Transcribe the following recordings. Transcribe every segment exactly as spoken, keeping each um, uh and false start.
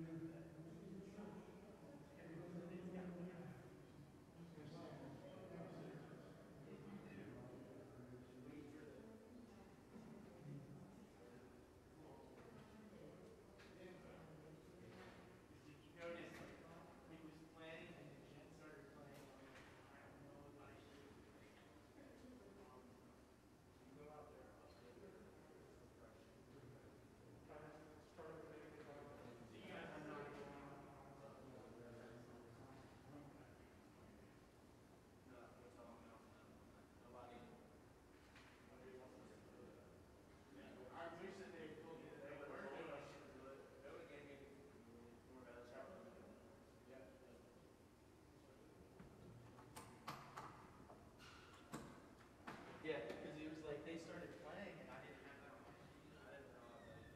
Yeah, because it was like they started playing and I didn't have that on my sheet. I didn't know about it.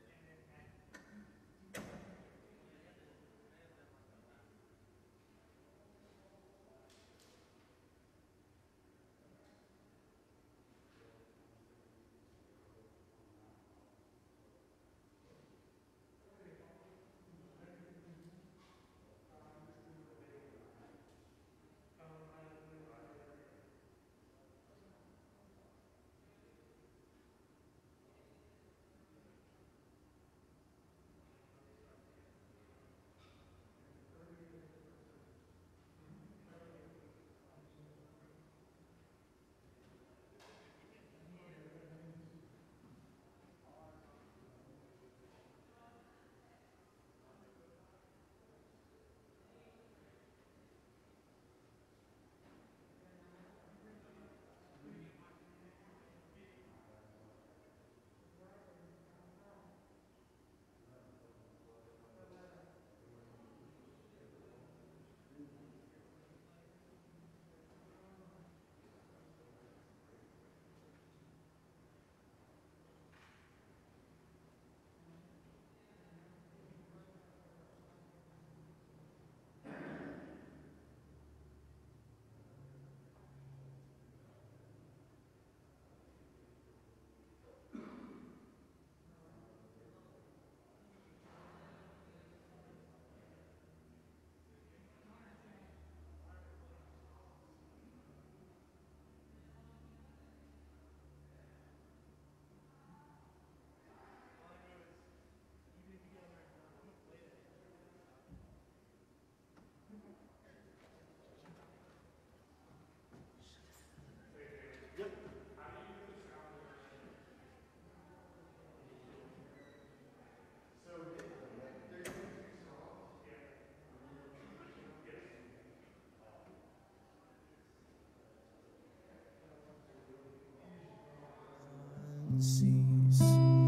Cease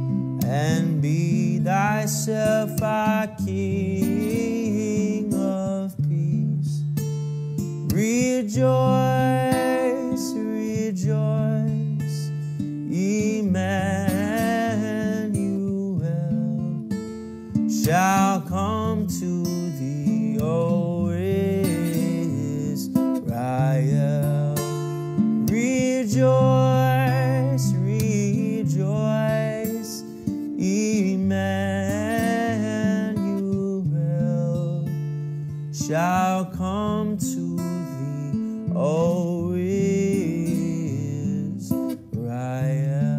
and be thyself a King of peace. Rejoice, rejoice, Emmanuel shall come to thee, O Israel. Rejoice, rejoice, Emmanuel shall come to thee, O Israel.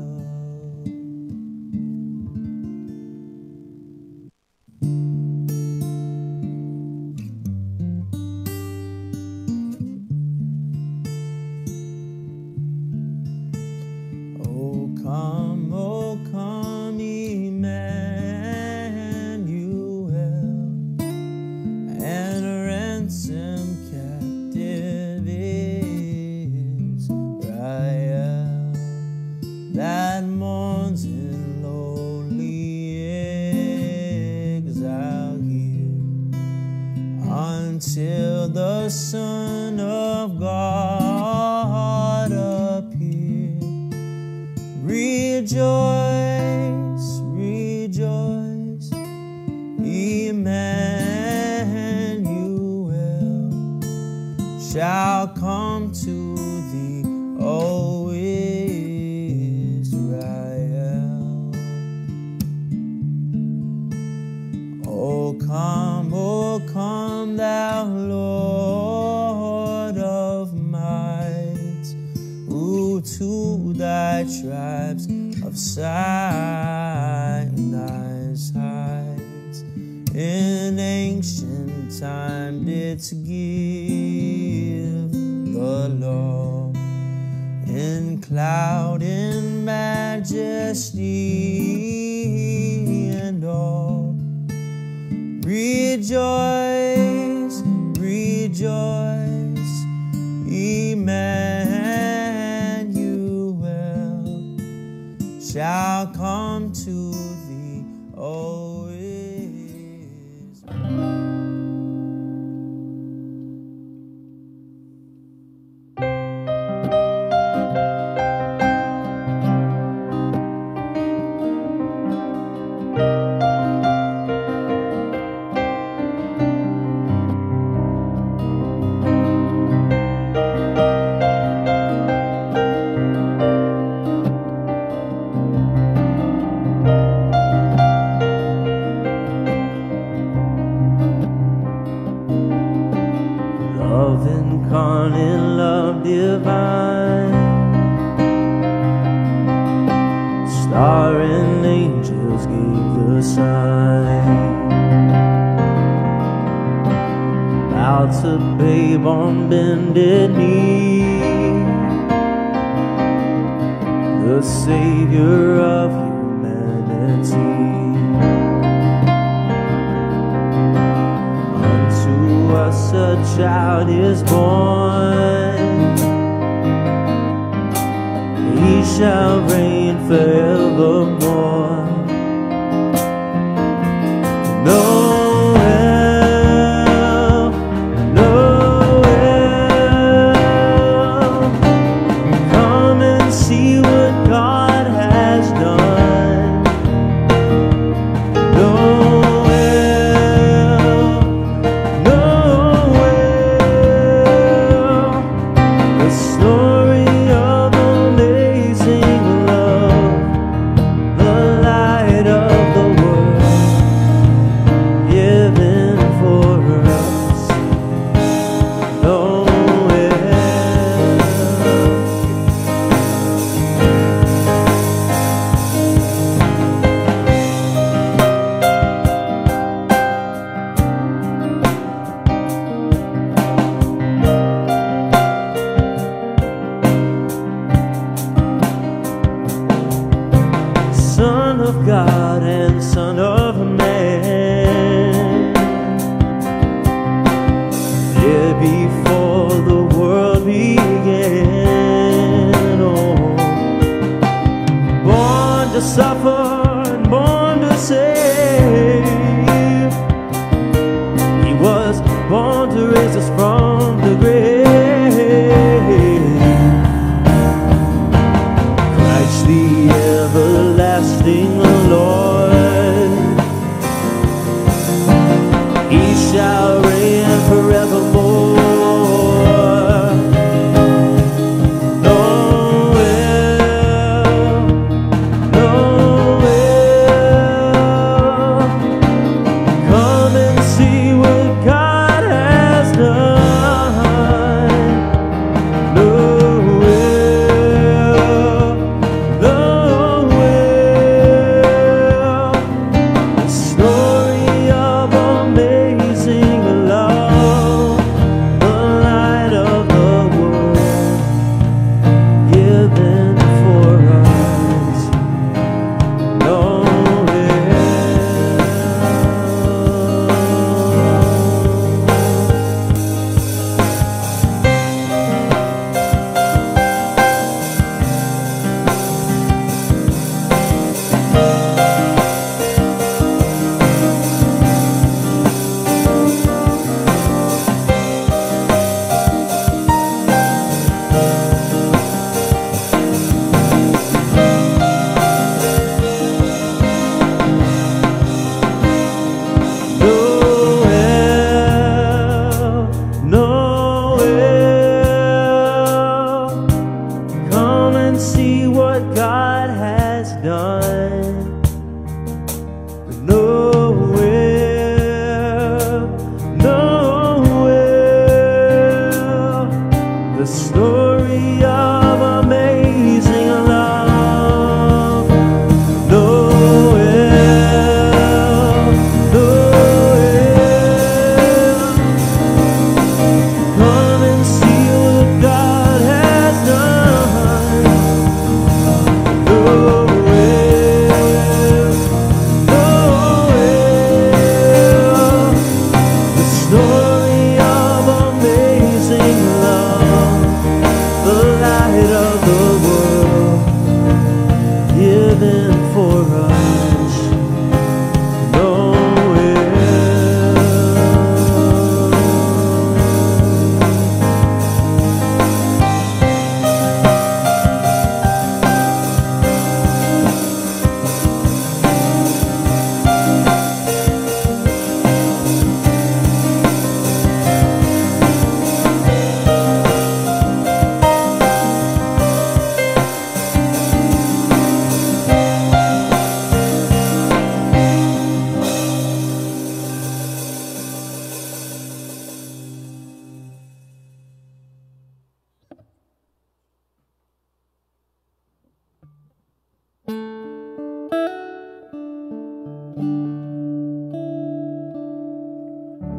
O come, O come, Emmanuel, and ransom captive Israel that mourns in lowly exile here until the Son of God appear. Rejoice, rejoice, Emmanuel shall come to thee, O Israel. O O come, O come, thou Lord of might, who to thy tribes of Sinai's heights in ancient time didst give the law, in cloud, in majesty and awe. Rejoice, rejoice, Emmanuel shall come to thee, O Israel. Love incarnate, love divine, star and angels gave the sign. Bow to babe on bended knee, the Savior of humanity. Us a child is born, he shall reign forevermore. Noel, Noel, come and see what God has done. Noel, story of amazing love, the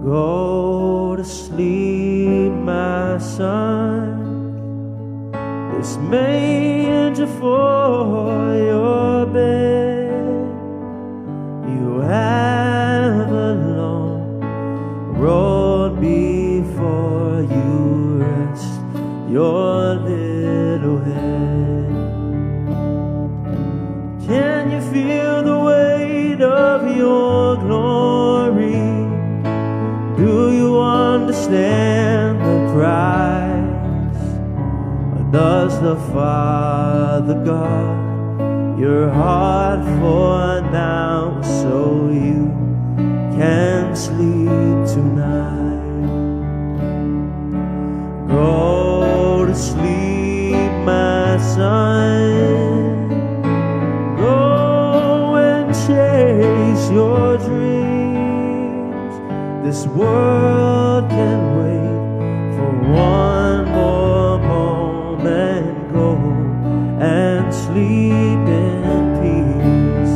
Go to sleep, my son. This manger for your bed. You have a long road before you. Rest your little head. Can you feel the weight of your glory? Do you understand the price? Or does the Father guard your heart for now so you can sleep tonight? Go to sleep, my son. Go and chase your dreams. This world can wait for one more moment. Go and sleep in peace.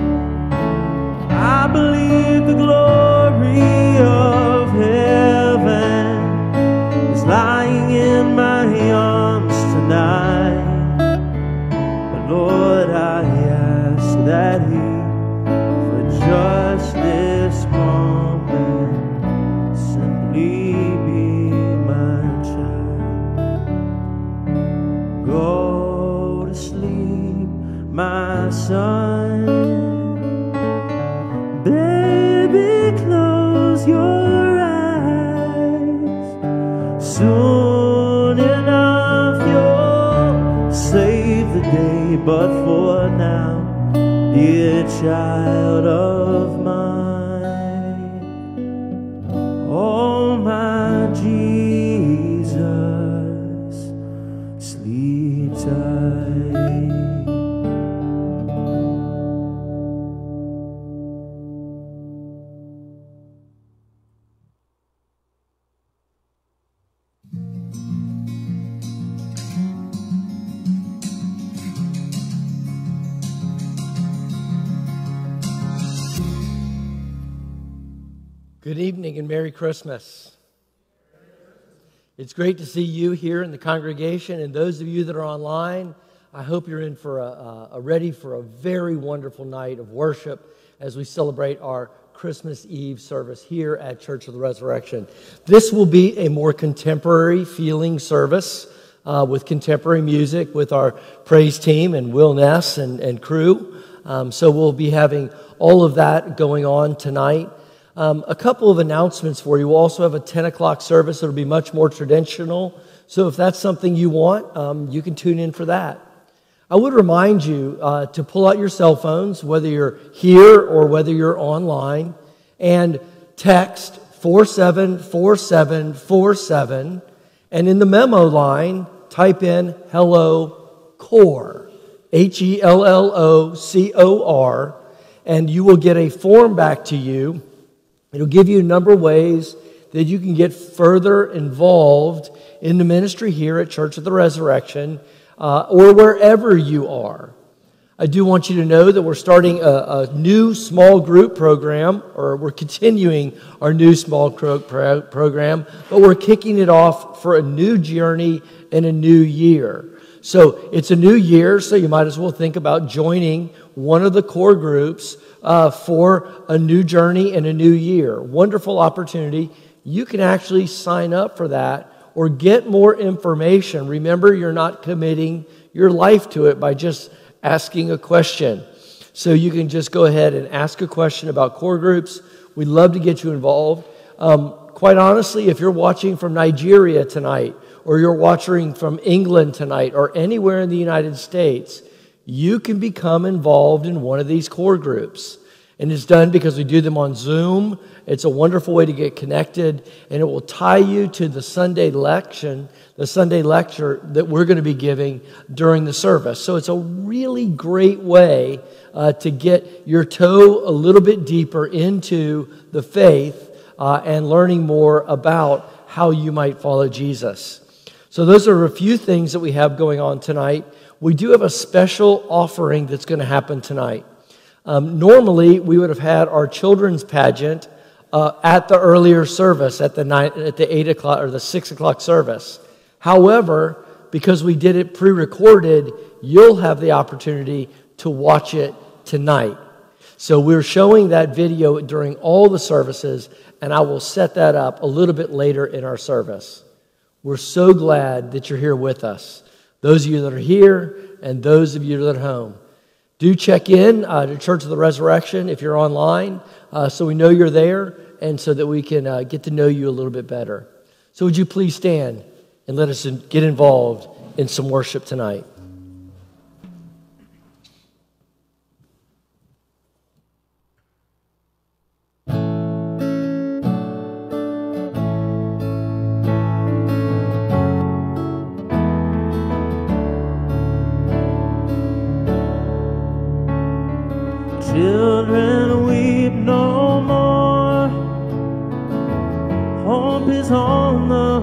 I believe the glory of heaven is lying in my arms tonight. But Lord, I ask that He, for just this moment, simply be my child. Go to sleep, my son. Baby, close your eyes. Soon enough you'll save the day, but for now, dear child of mine, oh my Jesus, sleep tight. Good evening and Merry Christmas. It's great to see you here in the congregation, and those of you that are online, I hope you're in for a, a ready for a very wonderful night of worship as we celebrate our Christmas Eve service here at Church of the Resurrection. This will be a more contemporary feeling service uh, with contemporary music with our praise team and Will Ness and, and crew. Um, so we'll be having all of that going on tonight. Um, a couple of announcements for you. We'll also have a ten o'clock service. It'll be much more traditional. So if that's something you want, um, you can tune in for that. I would remind you uh, to pull out your cell phones, whether you're here or whether you're online, and text four seven four seven four seven, and in the memo line, type in Hello Core, H E L L O C O R, and you will get a form back to you. It'll give you a number of ways that you can get further involved in the ministry here at Church of the Resurrection uh, or wherever you are. I do want you to know that we're starting a, a new small group program, or we're continuing our new small group pro- program, but we're kicking it off for a new journey and a new year. So it's a new year, so you might as well think about joining one of the core groups uh, for a new journey and a new year. Wonderful opportunity. You can actually sign up for that or get more information. Remember, you're not committing your life to it by just asking a question. So you can just go ahead and ask a question about core groups. We'd love to get you involved. Um, quite honestly, if you're watching from Nigeria tonight, or you're watching from England tonight, or anywhere in the United States, you can become involved in one of these core groups. And it's done because we do them on Zoom. It's a wonderful way to get connected, and it will tie you to the Sunday lecture, the Sunday lecture that we're going to be giving during the service. So it's a really great way uh, to get your toe a little bit deeper into the faith uh, and learning more about how you might follow Jesus. So those are a few things that we have going on tonight. We do have a special offering that's going to happen tonight. Um, normally, we would have had our children's pageant uh, at the earlier service, at the nine, at the eight o'clock or the six o'clock service. However, because we did it pre-recorded, you'll have the opportunity to watch it tonight. So we're showing that video during all the services, and I will set that up a little bit later in our service. We're so glad that you're here with us. Those of you that are here and those of you that are at home. Do check in uh, to Church of the Resurrection if you're online, uh, so we know you're there and so that we can uh, get to know you a little bit better. So would you please stand and let us in, get involved in some worship tonight. Children weep no more. Hope is on the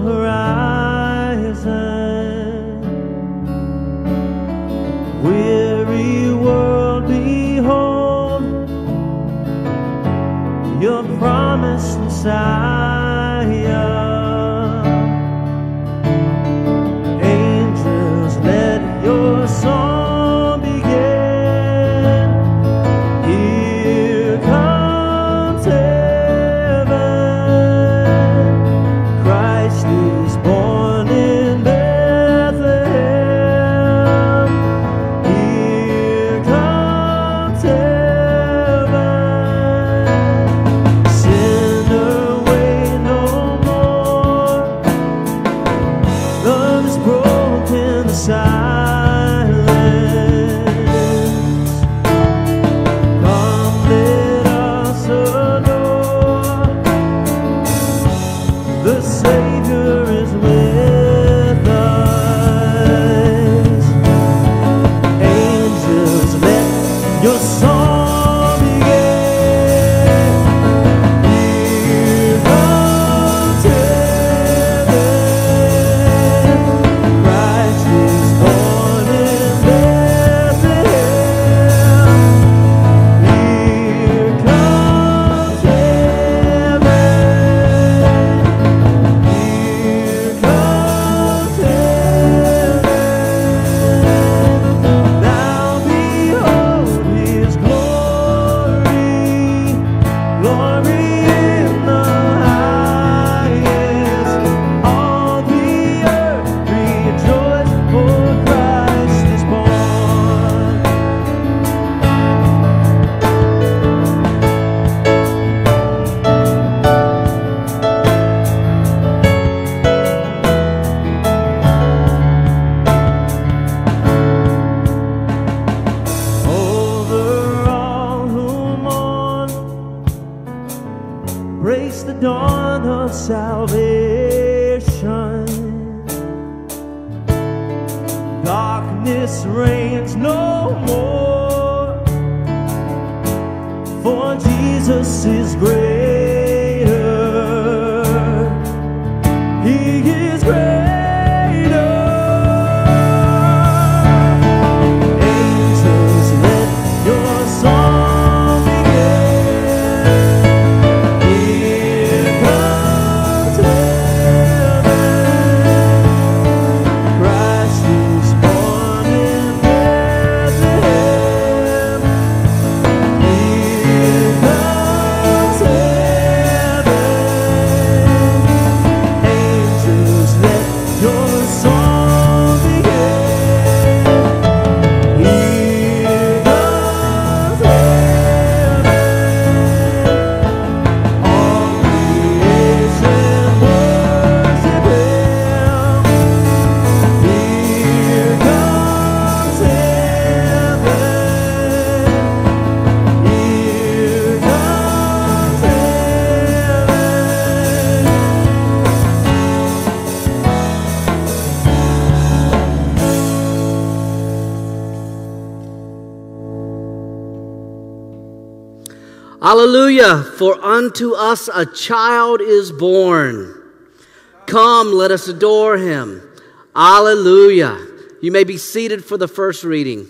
horizon. Weary world, behold your promised Messiah. Angels, let your song Hallelujah, for unto us a child is born. Come, let us adore him. Hallelujah. You may be seated for the first reading.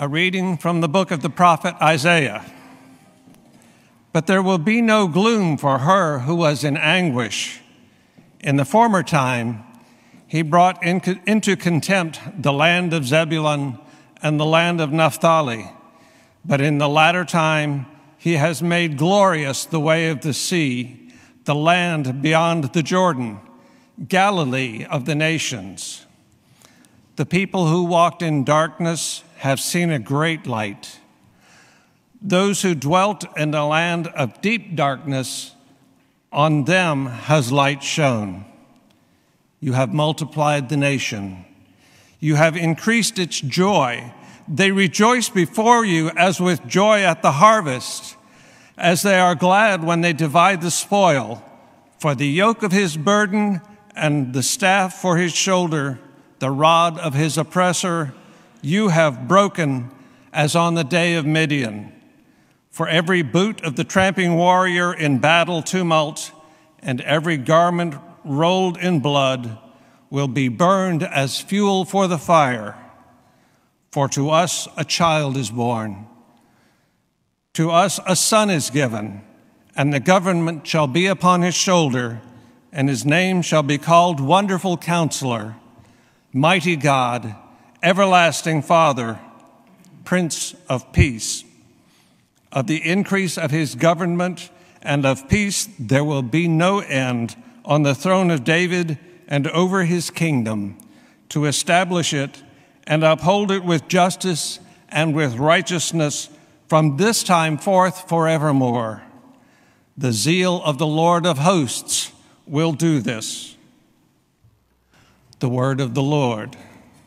A reading from the book of the prophet Isaiah. But there will be no gloom for her who was in anguish. In the former time, he brought in, into contempt the land of Zebulun and the land of Naphtali. But in the latter time, he has made glorious the way of the sea, the land beyond the Jordan, Galilee of the nations. The people who walked in darkness have seen a great light. Those who dwelt in the land of deep darkness, on them has light shone. You have multiplied the nation. You have increased its joy. They rejoice before you as with joy at the harvest, as they are glad when they divide the spoil. For the yoke of his burden and the staff for his shoulder, the rod of his oppressor, you have broken as on the day of Midian. For every boot of the tramping warrior in battle tumult and every garment rolled in blood will be burned as fuel for the fire. For to us a child is born, to us a son is given, and the government shall be upon his shoulder, and his name shall be called Wonderful Counselor, Mighty God, Everlasting Father, Prince of Peace. Of the increase of his government and of peace there will be no end on the throne of David and over his kingdom, to establish it and uphold it with justice and with righteousness from this time forth forevermore. The zeal of the Lord of hosts will do this. The word of the Lord.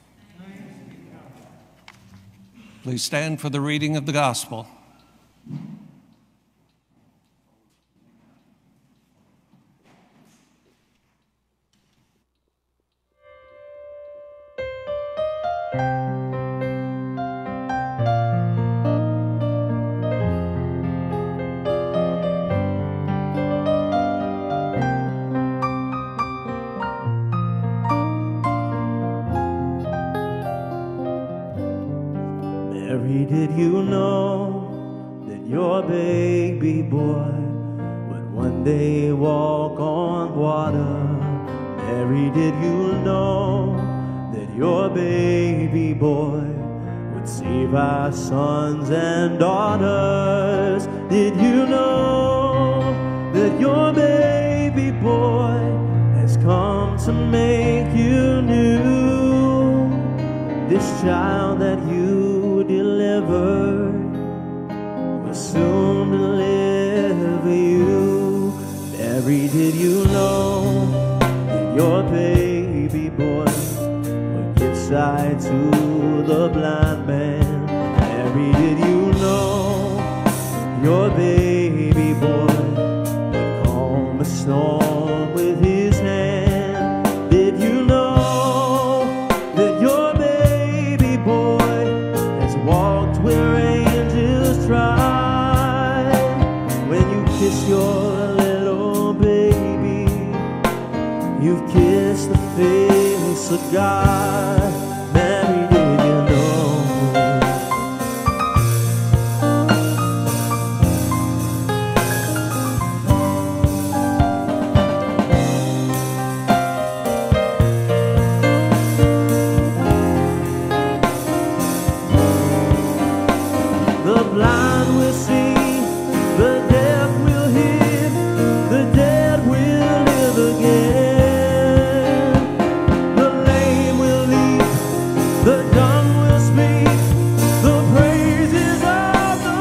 Please stand for the reading of the gospel. Mary, did you know that your baby boy would one day walk on water? Mary, did you know that your baby boy would save our sons and daughters? Did you know that your baby boy has come to make you new? This child that you delivered will soon deliver you. Mary, did you know that your baby boy would give sight to the blind man? Mary, did you know your baby boy would calm a storm with his hand? Did you know that your baby boy has walked where angels tried? When you kiss your little baby, you've kissed the face of God. Mary, did you know? The blind will see, the deaf will hear, the dead will live again. The lame will leap, the dumb will speak, the praises of the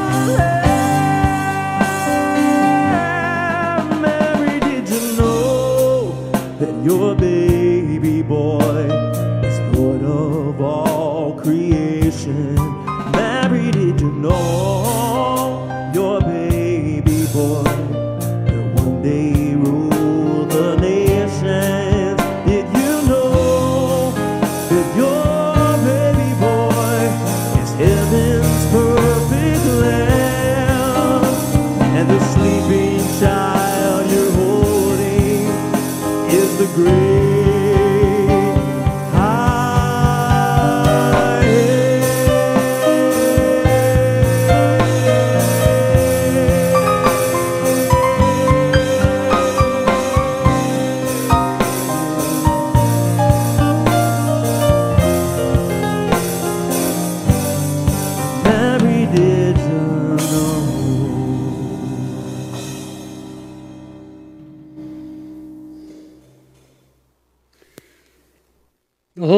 Lamb. Mary, did you know that your baby boy is Lord of all creation? Mary, did you know your baby boy will one day rule the nations? Did you know that your baby boy is heaven's perfect lamb? And the sleeping child you're holding is the great I am.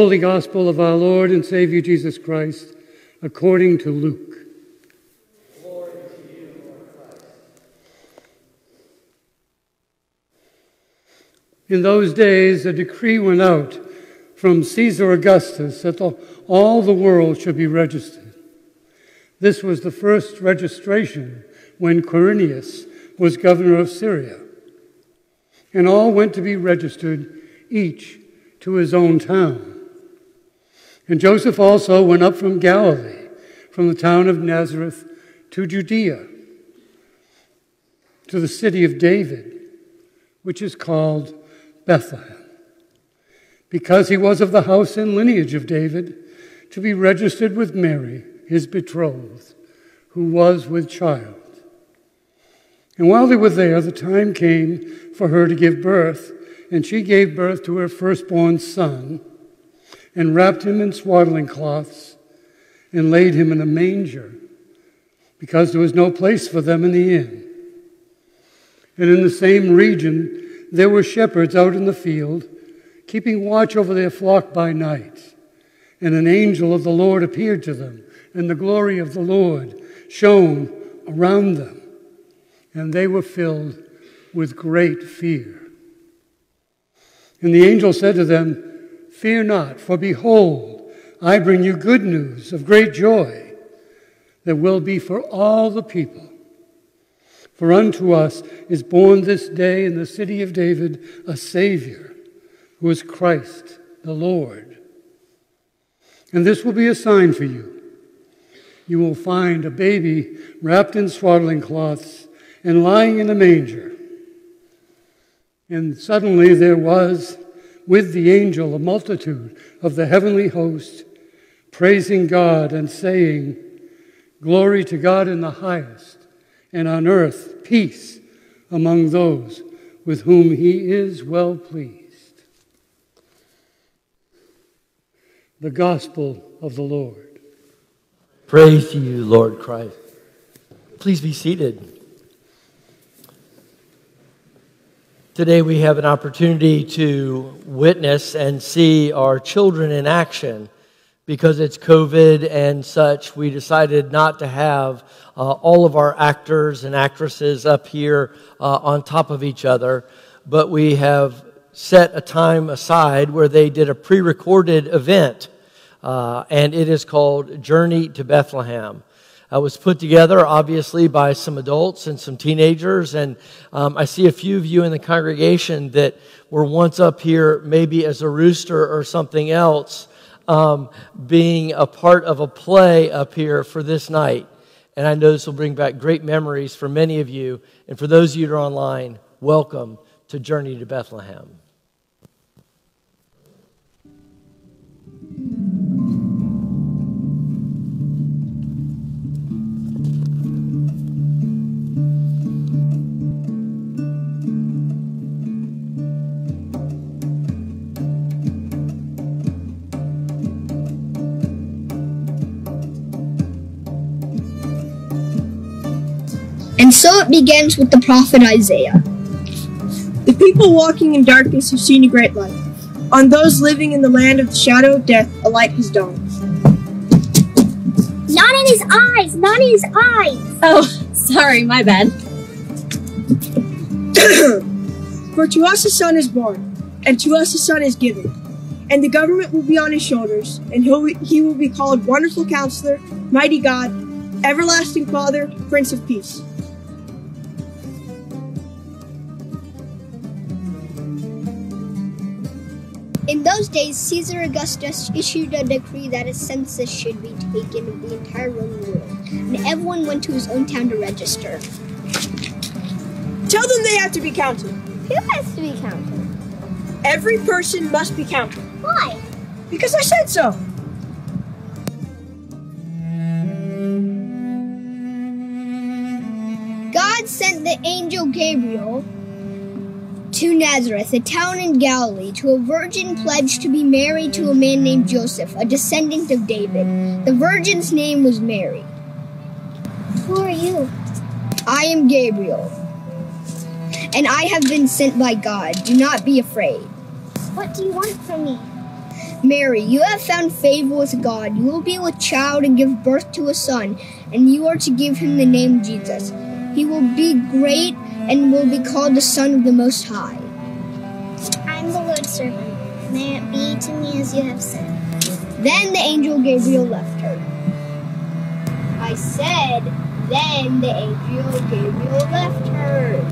Holy Gospel of our Lord and Savior Jesus Christ, according to Luke. Glory to you, Lord Christ. In those days, a decree went out from Caesar Augustus that the, all the world should be registered. This was the first registration when Quirinius was governor of Syria. And all went to be registered, each to his own town. And Joseph also went up from Galilee, from the town of Nazareth to Judea, to the city of David, which is called Bethlehem, because he was of the house and lineage of David, to be registered with Mary, his betrothed, who was with child. And while they were there, the time came for her to give birth, and she gave birth to her firstborn son, and wrapped him in swaddling cloths, and laid him in a manger, because there was no place for them in the inn. And in the same region there were shepherds out in the field, keeping watch over their flock by night. And an angel of the Lord appeared to them, and the glory of the Lord shone around them. And they were filled with great fear. And the angel said to them, "Fear not, for behold, I bring you good news of great joy that will be for all the people. For unto us is born this day in the city of David a Savior, who is Christ the Lord. And this will be a sign for you. You will find a baby wrapped in swaddling cloths and lying in a manger." And suddenly there was with the angel a multitude of the heavenly host, praising God and saying, "Glory to God in the highest, and on earth peace among those with whom he is well pleased." The Gospel of the Lord. Praise to you, Lord Christ. Please be seated. Today we have an opportunity to witness and see our children in action. Because it's COVID and such, we decided not to have uh, all of our actors and actresses up here uh, on top of each other, but we have set a time aside where they did a pre-recorded event, uh, and it is called Journey to Bethlehem. It was put together, obviously, by some adults and some teenagers, and um, I see a few of you in the congregation that were once up here maybe as a rooster or something else, um, being a part of a play up here for this night. And I know this will bring back great memories for many of you, and for those of you that are online, welcome to Journey to Bethlehem. And so it begins with the prophet Isaiah. The people walking in darkness have seen a great light. On those living in the land of the shadow of death, a light has dawned. Not in his eyes! Not in his eyes! Oh, sorry, my bad. For to us a son is born, and to us a son is given, and the government will be on his shoulders, and he'll, he will be called Wonderful Counselor, Mighty God, Everlasting Father, Prince of Peace. In those days, Caesar Augustus issued a decree that a census should be taken of the entire Roman world, and everyone went to his own town to register. Tell them they have to be counted. Who has to be counted? Every person must be counted. Why? Because I said so. God sent the angel Gabriel to Nazareth, a town in Galilee, to a virgin pledged to be married to a man named Joseph, a descendant of David. The virgin's name was Mary. Who are you? I am Gabriel, and I have been sent by God. Do not be afraid. What do you want from me? Mary, you have found favor with God. You will be with child and give birth to a son, and you are to give him the name Jesus. He will be great and will be called the Son of the Most High. I'm the Lord's servant. May it be to me as you have said. Then the angel Gabriel left her. I said, then the angel Gabriel left her.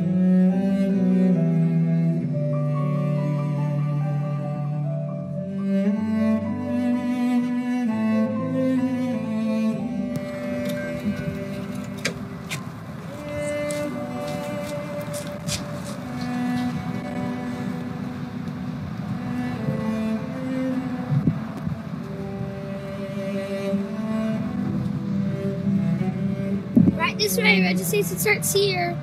Right this way, registration starts here.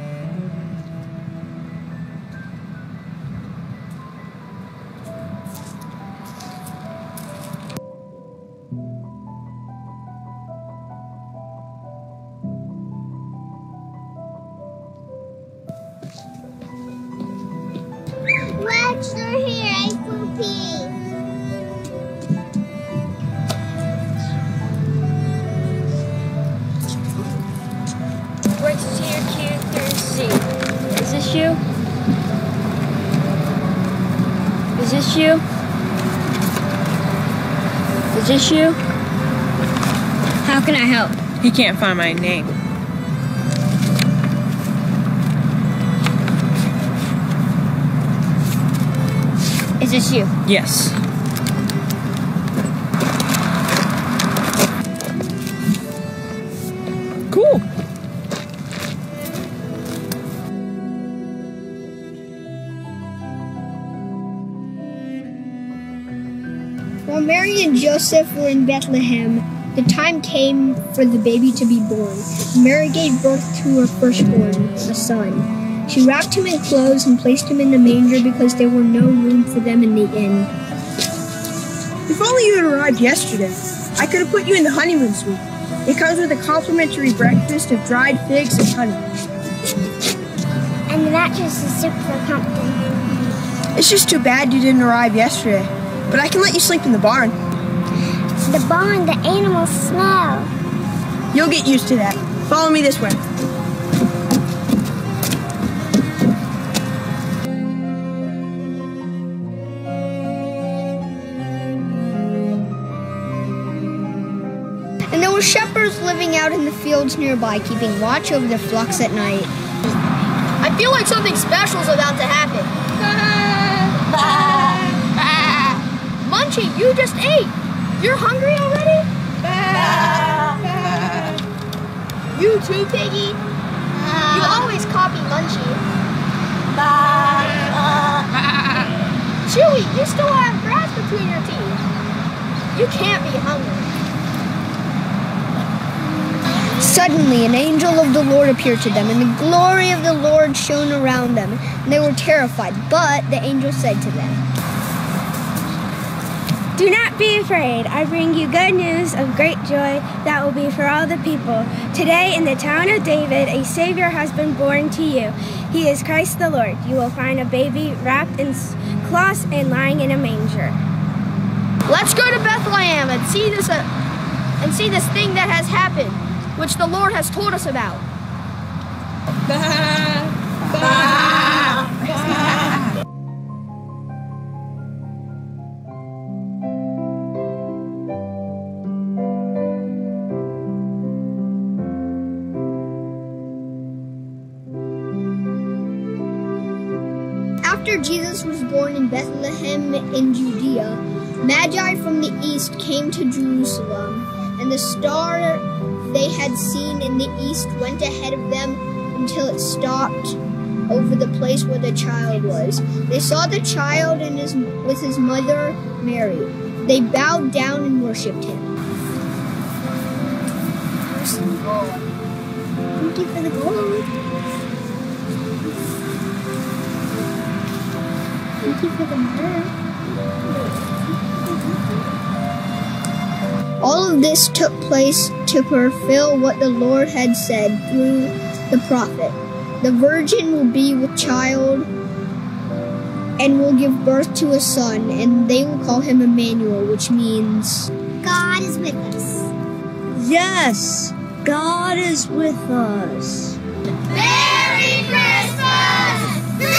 Watch, they're here. I feel pee. What's T Q through C? Is this you? Is this you? Is this you? How can I help? He can't find my name. Is this you? Yes. Cool. While Mary and Joseph were in Bethlehem, the time came for the baby to be born. Mary gave birth to her firstborn, a son. She wrapped him in clothes and placed him in the manger because there were no room for them in the inn. If only you had arrived yesterday. I could have put you in the honeymoon suite. It comes with a complimentary breakfast of dried figs and honey. And the mattress is super comfortable. It's just too bad you didn't arrive yesterday. But I can let you sleep in the barn. The barn, the animals smell. You'll get used to that. Follow me this way. And there were shepherds living out in the fields nearby, keeping watch over their flocks at night. I feel like something special is about to happen. Munchie, you just ate. You're hungry already? You too, Piggy? You always copy Munchie. Chewy, you still have grass between your teeth. You can't be hungry. Suddenly, an angel of the Lord appeared to them, and the glory of the Lord shone around them, and they were terrified. But the angel said to them, Do not be afraid. I bring you good news of great joy that will be for all the people. Today in the town of David, a Savior has been born to you. He is Christ the Lord. You will find a baby wrapped in cloths and lying in a manger. Let's go to Bethlehem and see this uh, and see this thing that has happened, which the Lord has told us about. After Jesus was born in Bethlehem in Judea, Magi from the east came to Jerusalem, and the star they had seen in the east went ahead of them until it stopped over the place where the child was. They saw the child and his, with his mother Mary. They bowed down and worshipped him. Thank you for the gold. Thank you for the myrrh. All of this took place to fulfill what the Lord had said through the prophet. The virgin will be with child and will give birth to a son, and they will call him Emmanuel, which means God is with us. Yes, God is with us. Merry Christmas!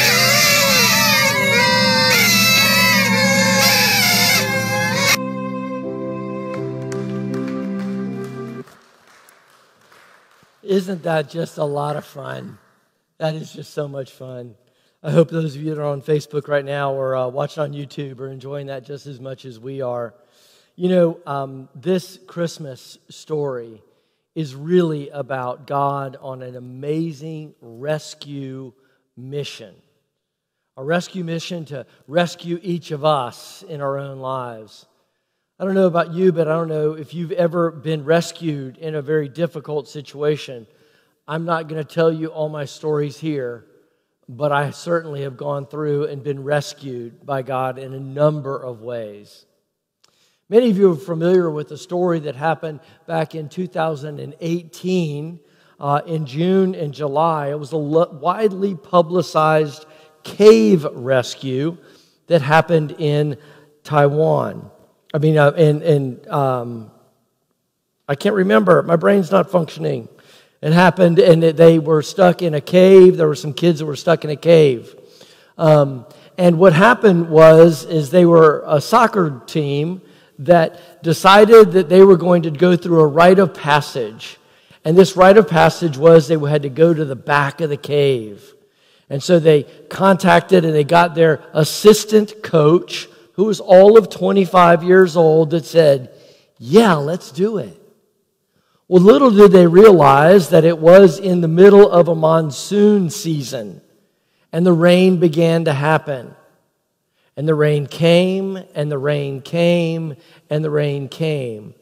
Isn't that just a lot of fun? That is just so much fun. I hope those of you that are on Facebook right now or uh, watching on YouTube are enjoying that just as much as we are. You know, um, this Christmas story is really about God on an amazing rescue mission. A rescue mission to rescue each of us in our own lives. I don't know about you, but I don't know if you've ever been rescued in a very difficult situation. I'm not going to tell you all my stories here, but I certainly have gone through and been rescued by God in a number of ways. Many of you are familiar with the story that happened back in two thousand eighteen, uh, in June and July. It was a widely publicized cave rescue that happened in Taiwan. I mean, uh, in, in um, I can't remember. My brain's not functioning. It happened, and they were stuck in a cave. There were some kids that were stuck in a cave. Um, and what happened was, is they were a soccer team that decided that they were going to go through a rite of passage. And this rite of passage was they had to go to the back of the cave. And so they contacted and they got their assistant coach, who was all of twenty-five years old, that said, yeah, let's do it. Well, little did they realize that it was in the middle of a monsoon season, and the rain began to happen. And the rain came, and the rain came, and the rain came.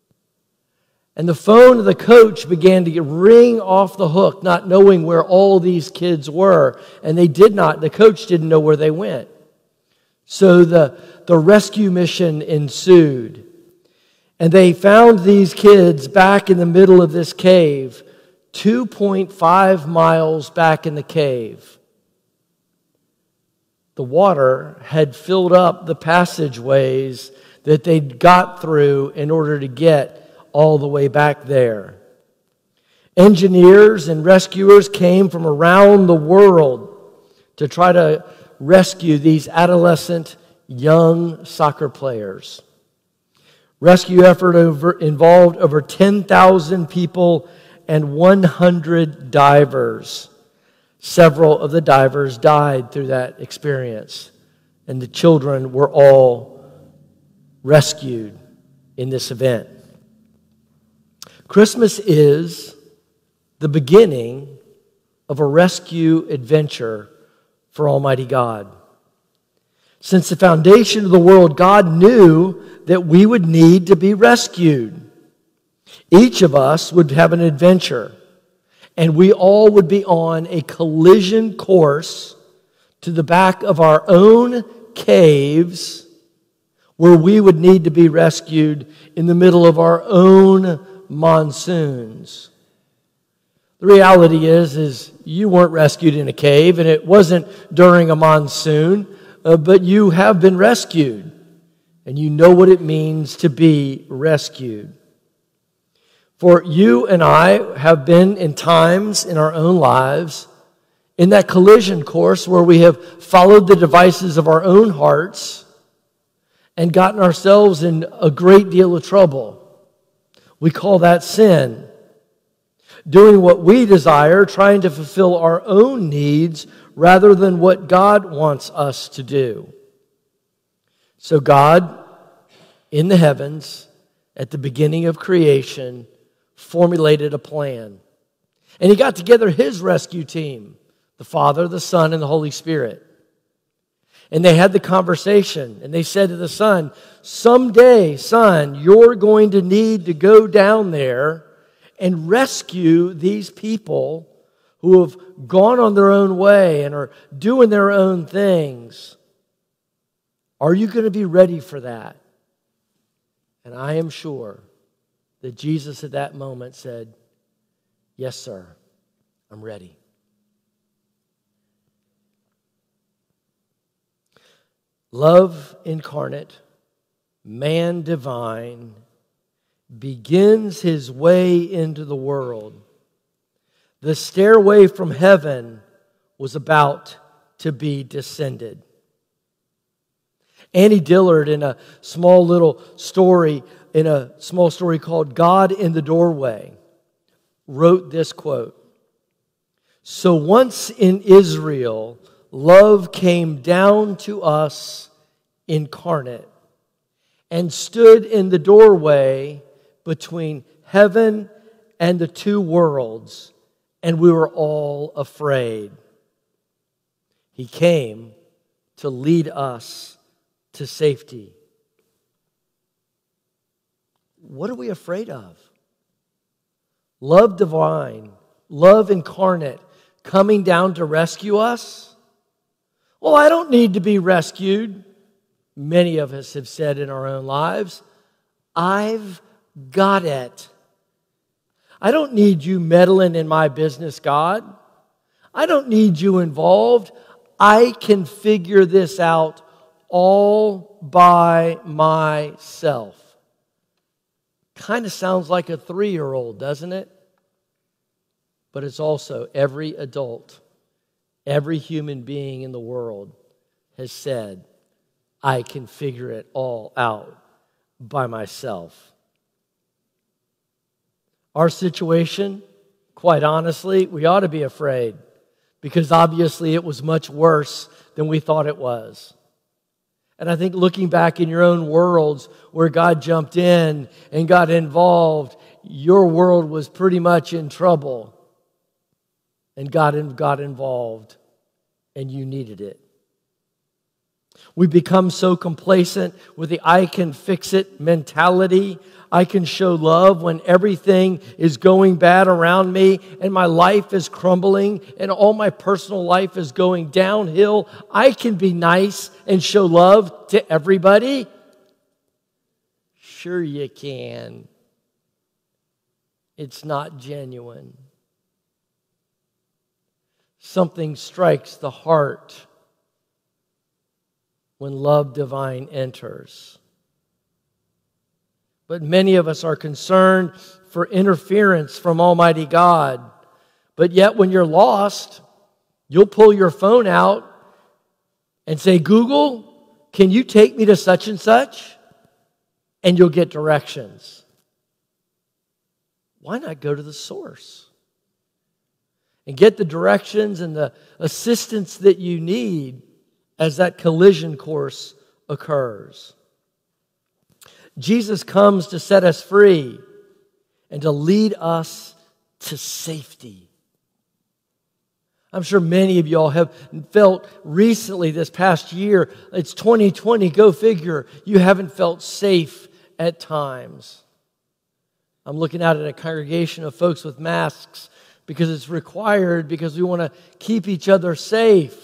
And the phone of the coach began to get ring off the hook, not knowing where all these kids were. And they did not, the coach didn't know where they went. So the, the rescue mission ensued. And they found these kids back in the middle of this cave, two point five miles back in the cave. The water had filled up the passageways that they'd got through in order to get all the way back there. Engineers and rescuers came from around the world to try to rescue these adolescent young soccer players. Rescue effort over, involved over ten thousand people and one hundred divers. Several of the divers died through that experience, and the children were all rescued in this event. Christmas is the beginning of a rescue adventure for Almighty God. Since the foundation of the world, God knew that we would need to be rescued. Each of us would have an adventure, and we all would be on a collision course to the back of our own caves, where we would need to be rescued in the middle of our own monsoons. The reality is, is you weren't rescued in a cave, and it wasn't during a monsoon, uh, but you have been rescued, and you know what it means to be rescued. For you and I have been in times in our own lives in that collision course where we have followed the devices of our own hearts and gotten ourselves in a great deal of trouble. We call that sin. Doing what we desire, trying to fulfill our own needs rather than what God wants us to do. So God, in the heavens, at the beginning of creation, formulated a plan. And He got together His rescue team, the Father, the Son, and the Holy Spirit. And they had the conversation, and they said to the Son, someday, Son, you're going to need to go down there and rescue these people who have gone on their own way and are doing their own things. Are you going to be ready for that? And I am sure that Jesus at that moment said, yes, sir, I'm ready. Love incarnate, man divine, begins his way into the world. The stairway from heaven was about to be descended. Annie Dillard, in a small little story, in a small story called God in the Doorway, wrote this quote: "So once in Israel, love came down to us incarnate and stood in the doorway between heaven and the two worlds, and we were all afraid. He came to lead us to safety." What are we afraid of? Love divine, love incarnate, coming down to rescue us? Well, I don't need to be rescued. Many of us have said in our own lives, I've got it. I don't need you meddling in my business, God. I don't need you involved. I can figure this out all by myself. Kind of sounds like a three-year-old, doesn't it? But it's also every adult, every human being in the world has said, I can figure it all out by myself. Our situation, quite honestly, we ought to be afraid, because obviously it was much worse than we thought it was. And I think looking back in your own worlds where God jumped in and got involved, your world was pretty much in trouble. And God got involved, and you needed it. We become so complacent with the I can fix it mentality. I can show love when everything is going bad around me and my life is crumbling and all my personal life is going downhill. I can be nice and show love to everybody. Sure you can. It's not genuine. Something strikes the heart when love divine enters. But many of us are concerned for interference from Almighty God. But yet when you're lost, you'll pull your phone out and say, Google, can you take me to such and such? And you'll get directions. Why not go to the source and get the directions and the assistance that you need as that collision course occurs? Jesus comes to set us free and to lead us to safety. I'm sure many of y'all have felt recently this past year, it's twenty twenty, go figure, you haven't felt safe at times. I'm looking out at a congregation of folks with masks because it's required, because we want to keep each other safe.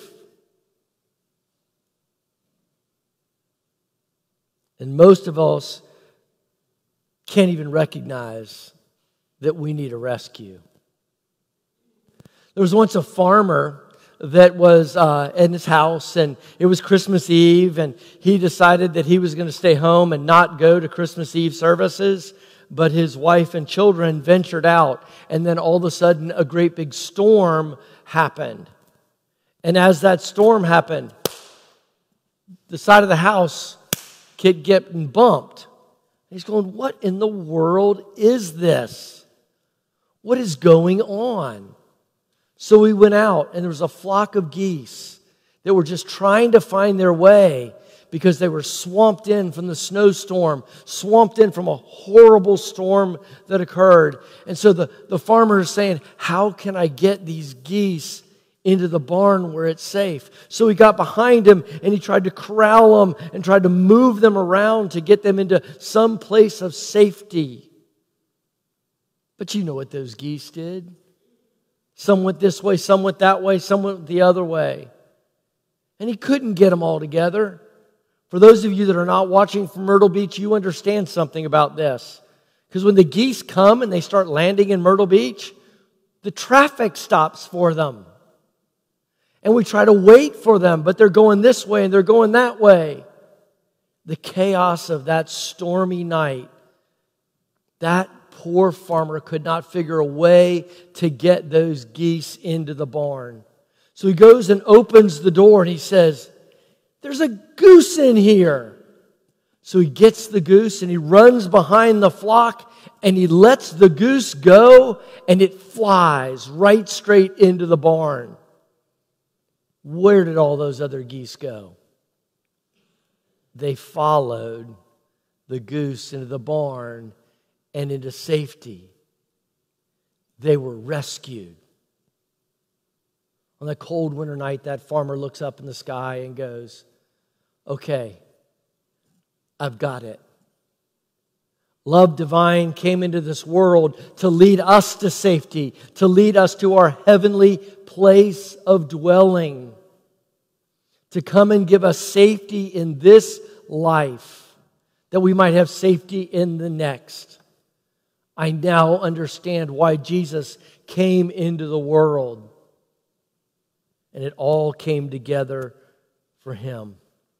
And most of us can't even recognize that we need a rescue. There was once a farmer that was uh, in his house, and it was Christmas Eve, and he decided that he was going to stay home and not go to Christmas Eve services, but his wife and children ventured out, and then all of a sudden a great big storm happened. And as that storm happened, the side of the house kept getting bumped. He's going, what in the world is this? What is going on? So we went out, and there was a flock of geese that were just trying to find their way because they were swamped in from the snowstorm, swamped in from a horrible storm that occurred. And so the, the farmer is saying, how can I get these geese into the barn where it's safe? So he got behind him and he tried to corral them and tried to move them around to get them into some place of safety. But you know what those geese did. Some went this way, some went that way, some went the other way. And he couldn't get them all together. For those of you that are not watching from Myrtle Beach, you understand something about this. Because when the geese come and they start landing in Myrtle Beach, the traffic stops for them. And we try to wait for them, but they're going this way and they're going that way. The chaos of that stormy night, that poor farmer could not figure a way to get those geese into the barn. So he goes and opens the door and he says, "There's a goose in here." So he gets the goose and he runs behind the flock and he lets the goose go and it flies right straight into the barn. Where did all those other geese go? They followed the goose into the barn and into safety. They were rescued. On that cold winter night, that farmer looks up in the sky and goes, "Okay, I've got it. Love divine came into this world to lead us to safety, to lead us to our heavenly place of dwelling, to come and give us safety in this life, that we might have safety in the next. I now understand why Jesus came into the world, and it all came together for him."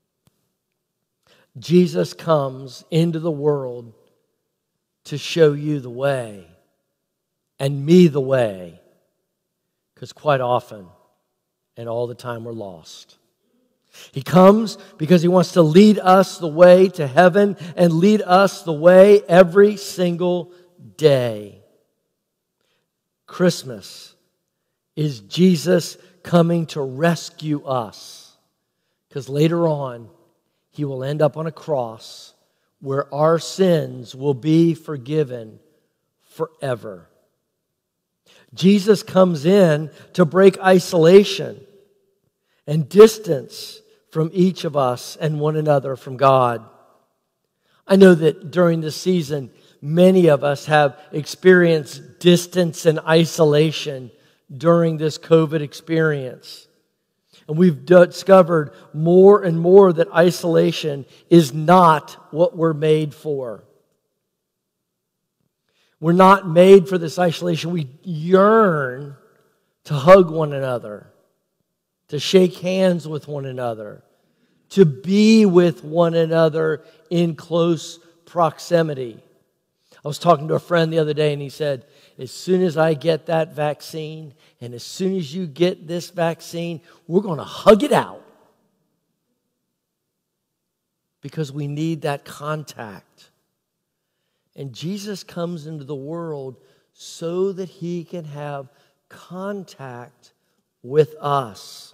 Jesus comes into the world to show you the way and me the way, because quite often and all the time we're lost. He comes because he wants to lead us the way to heaven and lead us the way every single day. Christmas is Jesus coming to rescue us, because later on he will end up on a cross where our sins will be forgiven forever. Jesus comes in to break isolation and distance from each of us and one another from God. I know that during this season, many of us have experienced distance and isolation during this COVID experience. And we've discovered more and more that isolation is not what we're made for. We're not made for this isolation. We yearn to hug one another, to shake hands with one another, to be with one another in close proximity. I was talking to a friend the other day and he said, as soon as I get that vaccine and as soon as you get this vaccine, we're going to hug it out. Because we need that contact. And Jesus comes into the world so that he can have contact with us.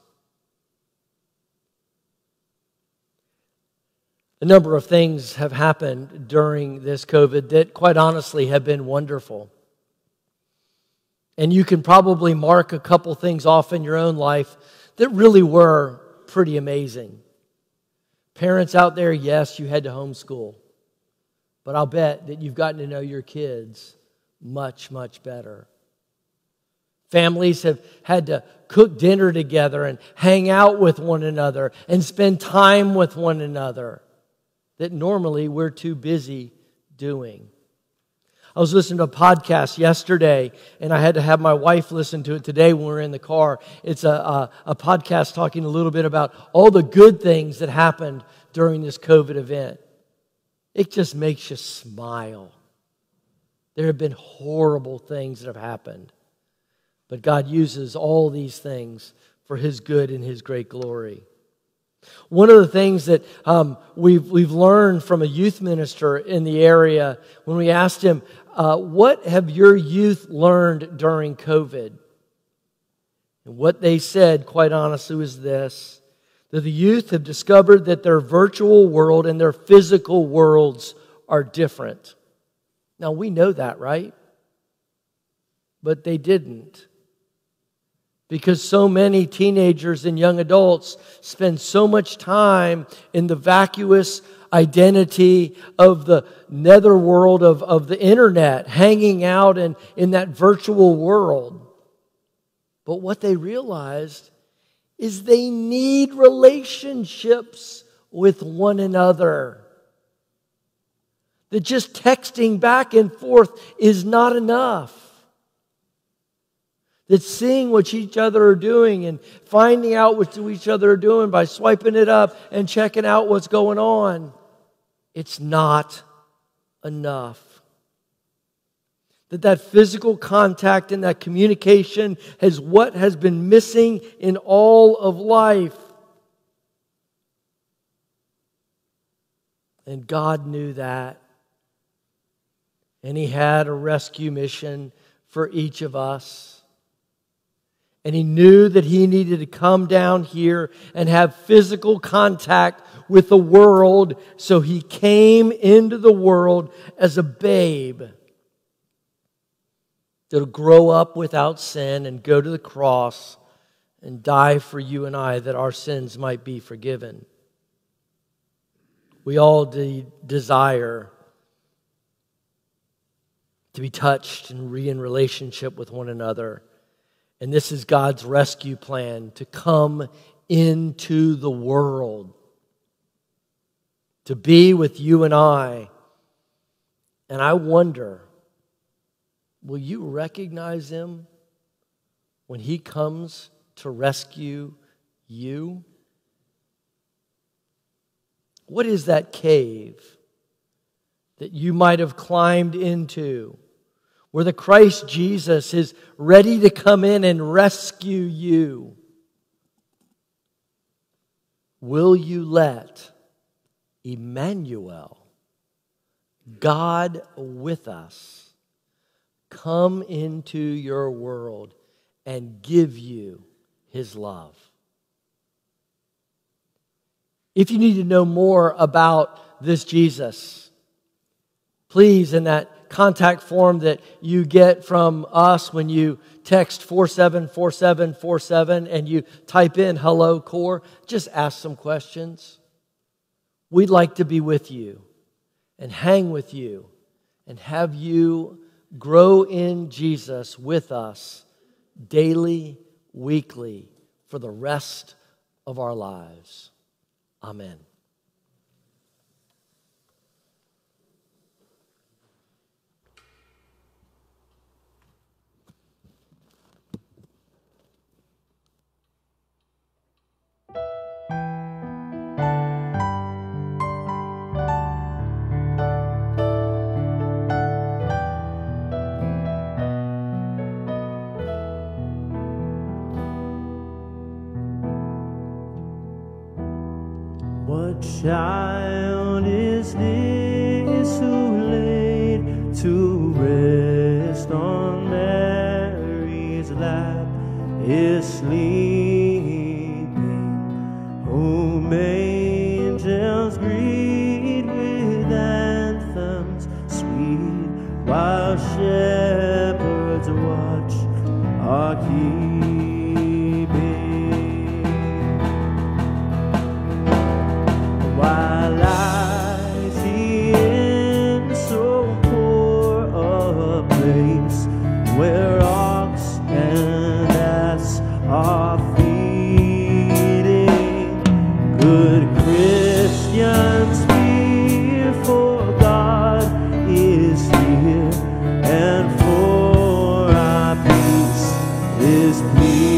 A number of things have happened during this COVID that, quite honestly, have been wonderful. And you can probably mark a couple things off in your own life that really were pretty amazing. Parents out there, yes, you had to homeschool. But I'll bet that you've gotten to know your kids much, much better. Families have had to cook dinner together and hang out with one another and spend time with one another that normally we're too busy doing. I was listening to a podcast yesterday, and I had to have my wife listen to it today when we were in the car. It's a, a, a podcast talking a little bit about all the good things that happened during this COVID event. It just makes you smile. There have been horrible things that have happened, but God uses all these things for His good and His great glory. One of the things that um, we've, we've learned from a youth minister in the area, when we asked him, uh, what have your youth learned during COVID? And what they said, quite honestly, was this, that the youth have discovered that their virtual world and their physical worlds are different. Now, we know that, right? But they didn't. Because so many teenagers and young adults spend so much time in the vacuous identity of the netherworld of, of the internet, hanging out in, in that virtual world. But what they realized is they need relationships with one another. That just texting back and forth is not enough. That's seeing what each other are doing and finding out what each other are doing by swiping it up and checking out what's going on. It's not enough. That that physical contact and that communication is what has been missing in all of life. And God knew that. And He had a rescue mission for each of us. And He knew that He needed to come down here and have physical contact with the world. So He came into the world as a babe to grow up without sin and go to the cross and die for you and I that our sins might be forgiven. We all de- desire to be touched and be in relationship with one another. And this is God's rescue plan, to come into the world, to be with you and I. And I wonder, will you recognize Him when He comes to rescue you? What is that cave that you might have climbed into, where the Christ Jesus is ready to come in and rescue you? Will you let Emmanuel, God with us, come into your world and give you His love? If you need to know more about this Jesus, please, in that contact form that you get from us when you text four seven four seven four seven and you type in hello core, just ask some questions. We'd like to be with you and hang with you and have you grow in Jesus with us daily, weekly, for the rest of our lives. Amen. What child is this who laid to rest on Mary's lap is sleeping, whom angels greet with anthems sweet, while shepherds watch are keeping? While lies he in so poor a place, where ox and ass are feeding, good Christians fear, for God is here, and for our peace is pleading.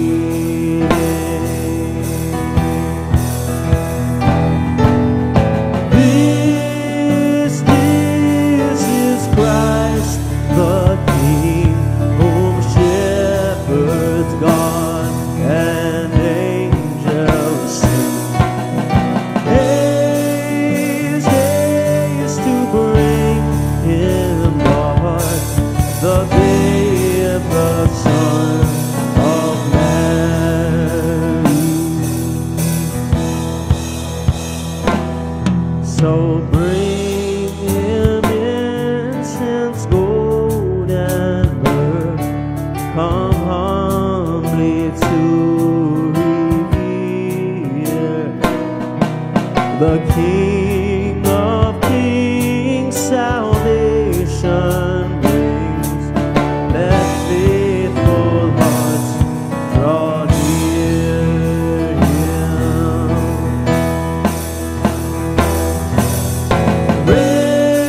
So bring him incense, gold, and myrrh. Come humbly to revere the King of Kings. Salvation brings. Let faithful hearts draw near him.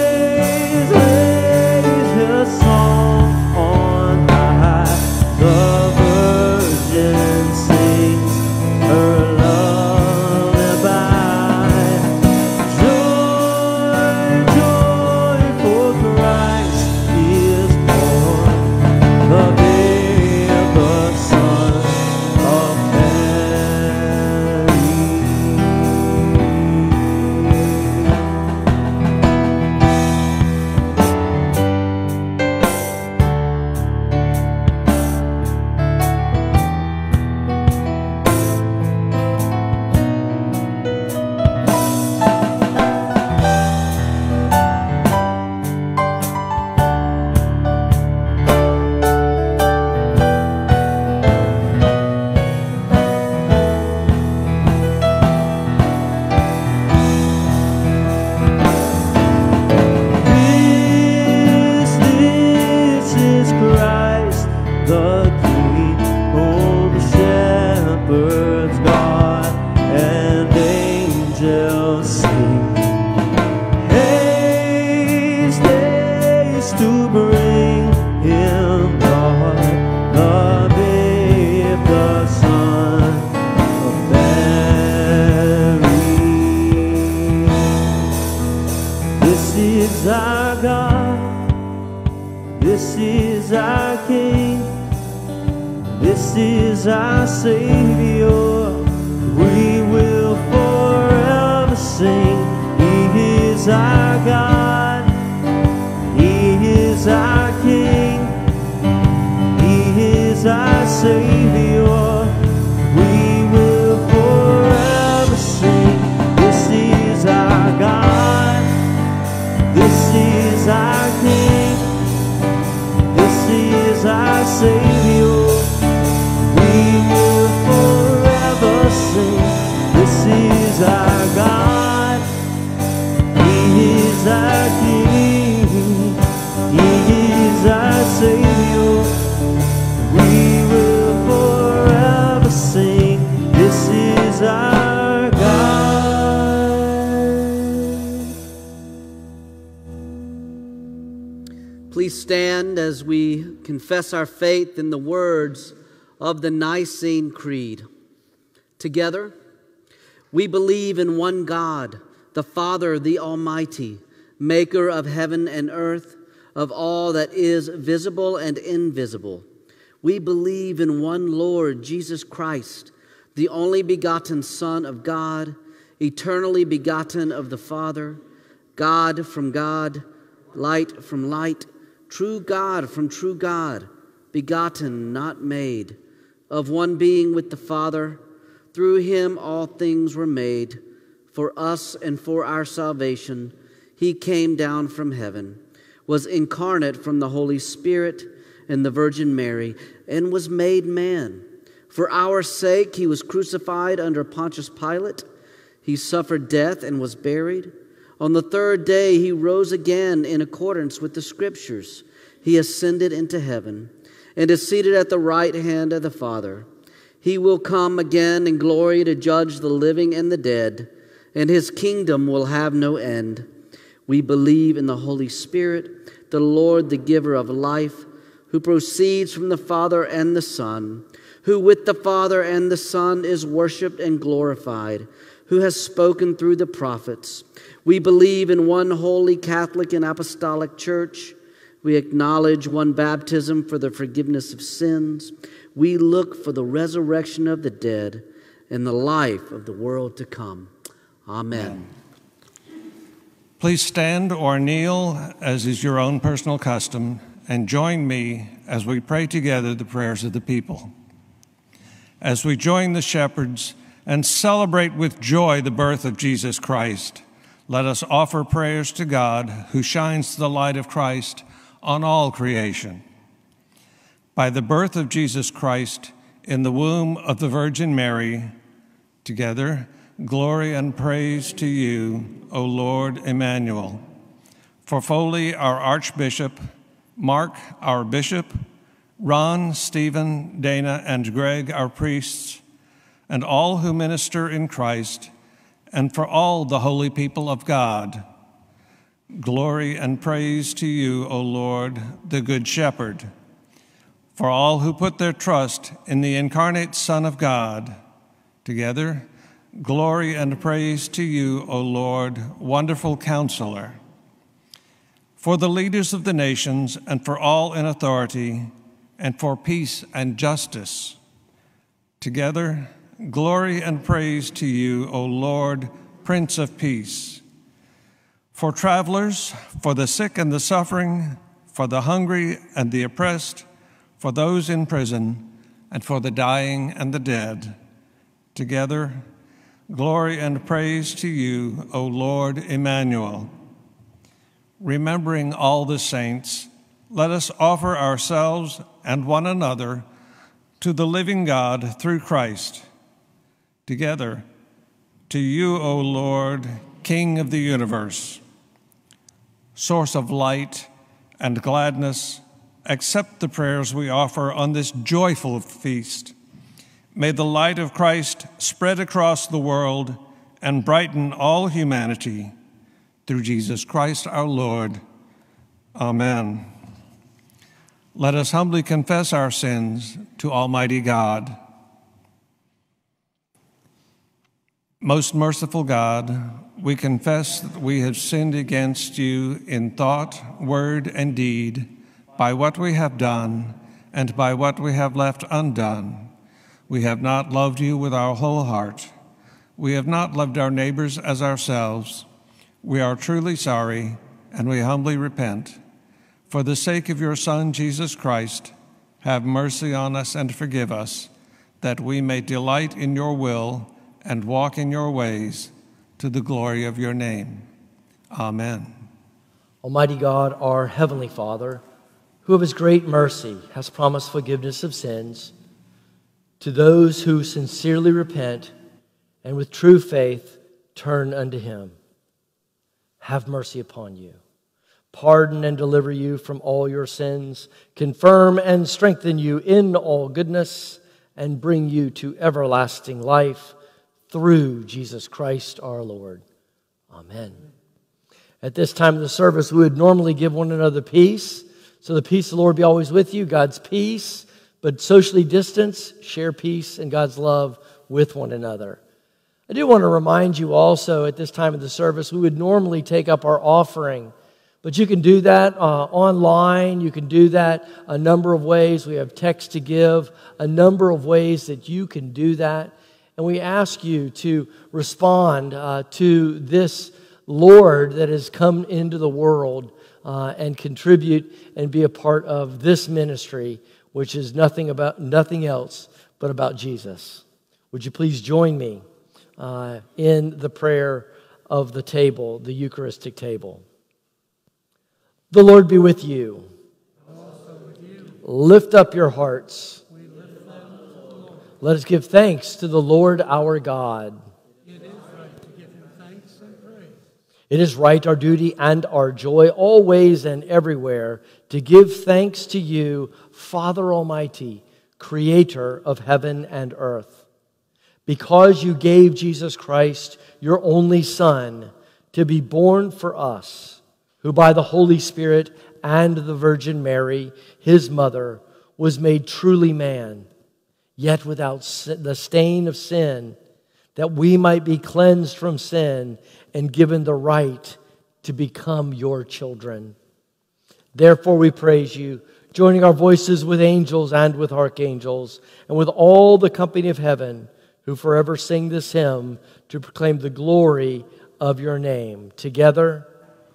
Raise, raise your song on high. The This is our King, this is our Savior. We will forever sing. He is our God, He is our King, He is our Savior. We will forever sing. This is our God, this is our King, this is our Savior. We will forever sing. This is our God, He is our King, He is our Savior. We will forever sing. This is our God. Please stand as we confess our faith in the words of the Nicene Creed. Together, we believe in one God, the Father, the Almighty, maker of heaven and earth, of all that is visible and invisible. We believe in one Lord, Jesus Christ, the only begotten Son of God, eternally begotten of the Father, God from God, light from light, true God from true God, begotten, not made, of one being with the Father. Through him all things were made. For us and for our salvation, he came down from heaven, was incarnate from the Holy Spirit and the Virgin Mary, and was made man. For our sake he was crucified under Pontius Pilate. He suffered death and was buried. On the third day he rose again in accordance with the Scriptures. He ascended into heaven and is seated at the right hand of the Father. He will come again in glory to judge the living and the dead, and his kingdom will have no end. We believe in the Holy Spirit, the Lord, the giver of life, who proceeds from the Father and the Son, who with the Father and the Son is worshipped and glorified, who has spoken through the prophets. We believe in one holy Catholic and Apostolic Church. We acknowledge one baptism for the forgiveness of sins. We look for the resurrection of the dead and the life of the world to come. Amen. Please stand or kneel, as is your own personal custom, and join me as we pray together the prayers of the people. As we join the shepherds and celebrate with joy the birth of Jesus Christ, let us offer prayers to God, who shines the light of Christ on all creation. By the birth of Jesus Christ in the womb of the Virgin Mary, together, glory and praise to you, O Lord Emmanuel. For Foley, our Archbishop, Mark, our Bishop, Ron, Stephen, Dana, and Greg, our priests, and all who minister in Christ, and for all the holy people of God, glory and praise to you, O Lord, the Good Shepherd. For all who put their trust in the incarnate Son of God, together, glory and praise to you, O Lord, wonderful Counselor. For the leaders of the nations, and for all in authority, and for peace and justice, together, glory and praise to you, O Lord, Prince of Peace. For travelers, for the sick and the suffering, for the hungry and the oppressed, for those in prison, and for the dying and the dead, together, glory and praise to you, O Lord Emmanuel. Remembering all the saints, let us offer ourselves and one another to the living God through Christ. Together, to you, O Lord, King of the universe, source of light and gladness, accept the prayers we offer on this joyful feast. May the light of Christ spread across the world and brighten all humanity. Through Jesus Christ our Lord. Amen. Let us humbly confess our sins to Almighty God. Most merciful God, we confess that we have sinned against you in thought, word, and deed, by what we have done and by what we have left undone. We have not loved you with our whole heart. We have not loved our neighbors as ourselves. We are truly sorry, and we humbly repent. For the sake of your Son, Jesus Christ, have mercy on us and forgive us, that we may delight in your will and walk in your ways, to the glory of your name. Amen. Almighty God, our Heavenly Father, who of his great mercy has promised forgiveness of sins to those who sincerely repent and with true faith turn unto him, have mercy upon you, pardon and deliver you from all your sins, confirm and strengthen you in all goodness, and bring you to everlasting life through Jesus Christ our Lord. Amen. At this time of the service, we would normally give one another peace. So the peace of the Lord be always with you, God's peace, but socially distance, share peace and God's love with one another. I do want to remind you also at this time of the service, we would normally take up our offering, but you can do that uh, online. You can do that a number of ways. We have text to give, a number of ways that you can do that. And we ask you to respond uh, to this Lord that has come into the world uh, and contribute and be a part of this ministry, which is nothing about nothing else but about Jesus. Would you please join me uh, in the prayer of the table, the Eucharistic table? The Lord be with you. Also with you. Lift up your hearts. We lift them to the Lord. Let us give thanks to the Lord our God. It is right to give him thanks and praise. It is right, our duty and our joy, always and everywhere, to give thanks to you, Father Almighty, Creator of heaven and earth, because you gave Jesus Christ, your only Son, to be born for us, who by the Holy Spirit and the Virgin Mary, his mother, was made truly man, yet without the stain of sin, that we might be cleansed from sin and given the right to become your children. Therefore we praise you, joining our voices with angels and with archangels, and with all the company of heaven, who forever sing this hymn to proclaim the glory of your name. Together,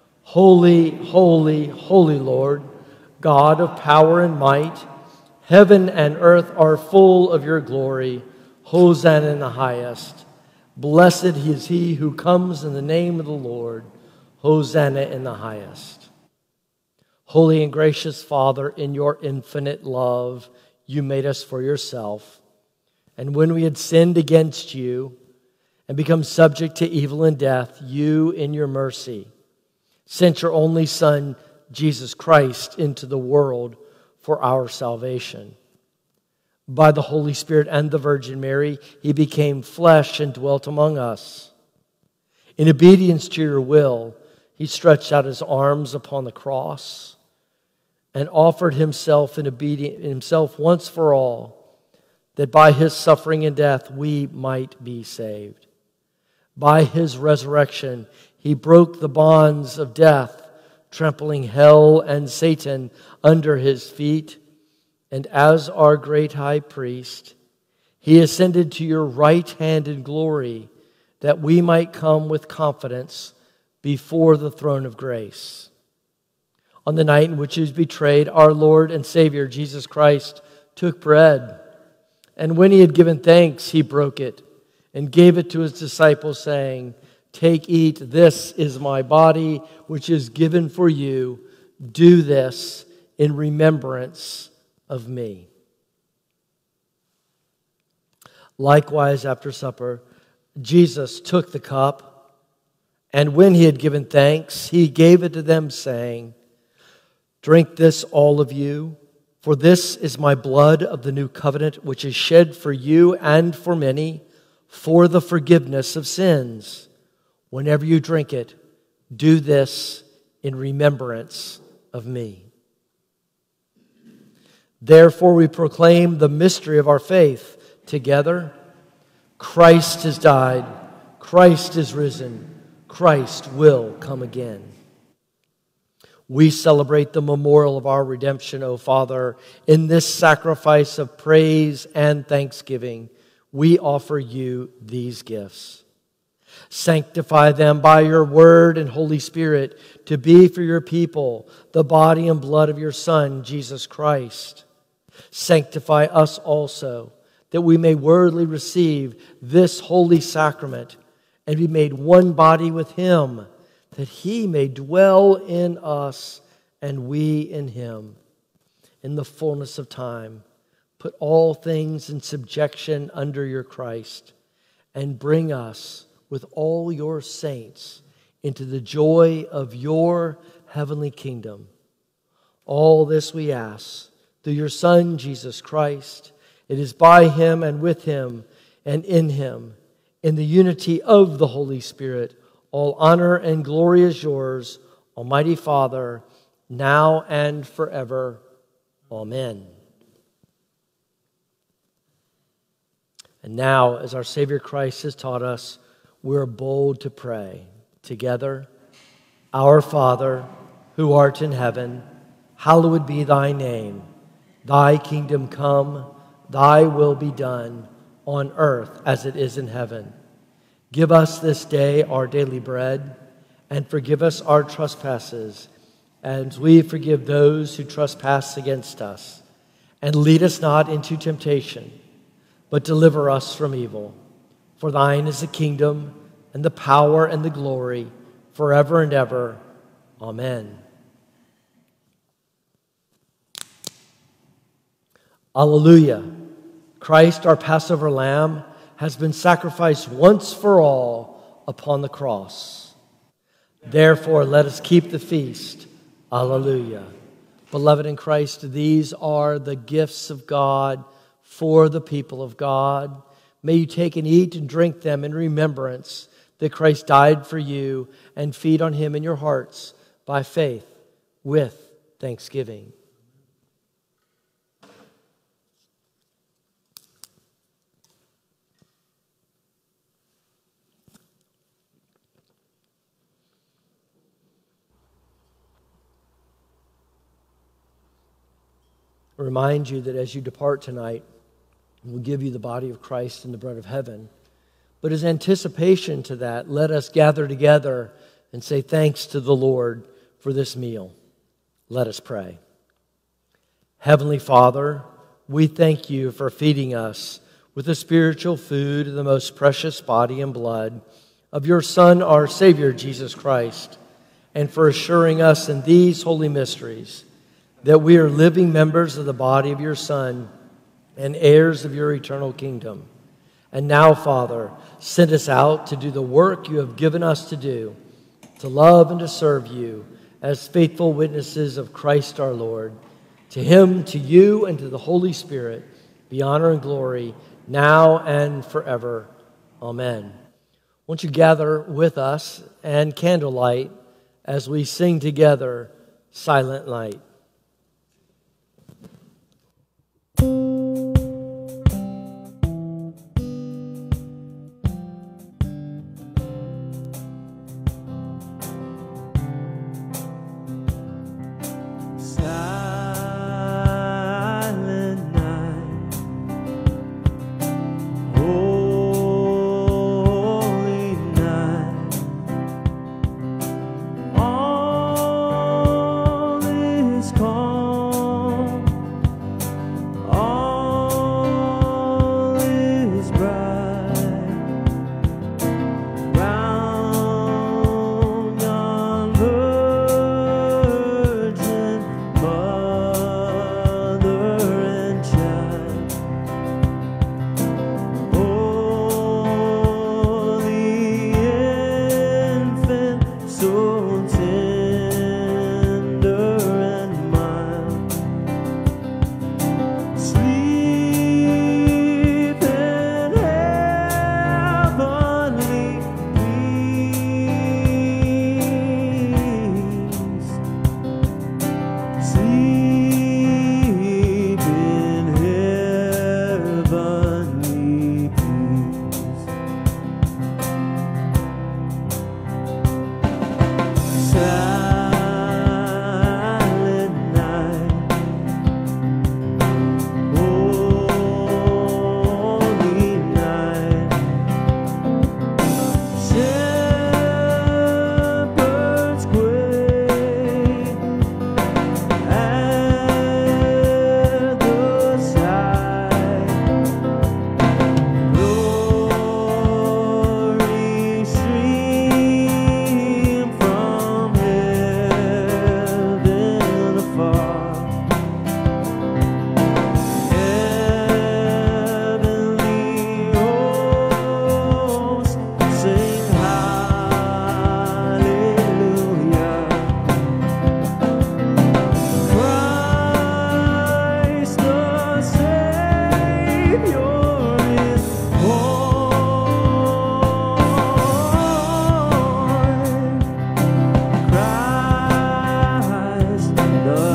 holy, holy, holy Lord, God of power and might, heaven and earth are full of your glory. Hosanna in the highest. Blessed is he who comes in the name of the Lord. Hosanna in the highest. Holy and gracious Father, in your infinite love, you made us for yourself. And when we had sinned against you and become subject to evil and death, you, in your mercy, sent your only Son, Jesus Christ, into the world for our salvation. By the Holy Spirit and the Virgin Mary, he became flesh and dwelt among us. In obedience to your will, he stretched out his arms upon the cross and offered himself in obedience, himself once for all, that by his suffering and death we might be saved. By his resurrection, he broke the bonds of death, trampling hell and Satan under his feet. And as our great high priest, he ascended to your right hand in glory, that we might come with confidence before the throne of grace. On the night in which he was betrayed, our Lord and Savior, Jesus Christ, took bread. And when he had given thanks, he broke it and gave it to his disciples, saying, "Take, eat, this is my body, which is given for you. Do this in remembrance of me." Likewise, after supper, Jesus took the cup, and when he had given thanks, he gave it to them, saying, "Drink this, all of you, for this is my blood of the new covenant, which is shed for you and for many for the forgiveness of sins. Whenever you drink it, do this in remembrance of me." Therefore we proclaim the mystery of our faith together. Christ has died. Christ is risen. Christ will come again. We celebrate the memorial of our redemption, O Father. In this sacrifice of praise and thanksgiving, we offer you these gifts. Sanctify them by your word and Holy Spirit to be for your people the body and blood of your Son, Jesus Christ. Sanctify us also, that we may worthily receive this holy sacrament and be made one body with him, that he may dwell in us and we in him. In the fullness of time, put all things in subjection under your Christ, and bring us with all your saints into the joy of your heavenly kingdom. All this we ask through your Son, Jesus Christ. It is by him and with him and in him, in the unity of the Holy Spirit, all honor and glory is yours, Almighty Father, now and forever. Amen. And now, as our Savior Christ has taught us, we're bold to pray together. Our Father, who art in heaven, hallowed be thy name. Thy kingdom come, thy will be done, on earth as it is in heaven. Give us this day our daily bread, and forgive us our trespasses, as we forgive those who trespass against us. And lead us not into temptation, but deliver us from evil. For thine is the kingdom, and the power, and the glory, forever and ever. Amen. Alleluia. Christ, our Passover lamb, has been sacrificed once for all upon the cross. Therefore, let us keep the feast. Alleluia. Beloved in Christ, these are the gifts of God for the people of God. May you take and eat and drink them in remembrance that Christ died for you, and feed on him in your hearts by faith with thanksgiving. I remind you that as you depart tonight, we'll give you the body of Christ and the bread of heaven. But as anticipation to that, let us gather together and say thanks to the Lord for this meal. Let us pray. Heavenly Father, we thank you for feeding us with the spiritual food of the most precious body and blood of your Son, our Savior, Jesus Christ, and for assuring us in these holy mysteries that we are living members of the body of your Son and heirs of your eternal kingdom. And now, Father, send us out to do the work you have given us to do, to love and to serve you as faithful witnesses of Christ our Lord. To him, to you, and to the Holy Spirit be honor and glory now and forever. Amen. Won't you gather with us and candlelight as we sing together Silent Night.